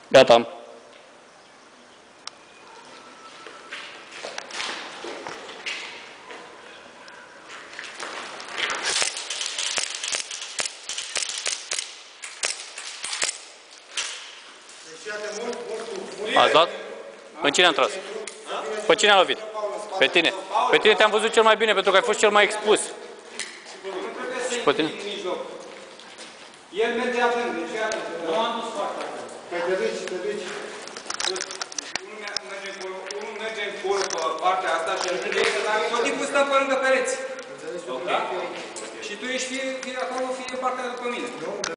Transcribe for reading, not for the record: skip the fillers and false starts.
Gata. Ați dat? În cine am tras? Pe cine a lovit? Pe tine. Pe tine te-am văzut cel mai bine, pentru că ai fost cel mai expus. Și pe tine? El merge atent, deci iată. Nu am dus foarte atent. Păi te duci. Unul merge încolo pe partea asta și ajunge, dar tot timpul stăm pe lângă pereți. Și tu ești fie acolo, fie în partea după mine.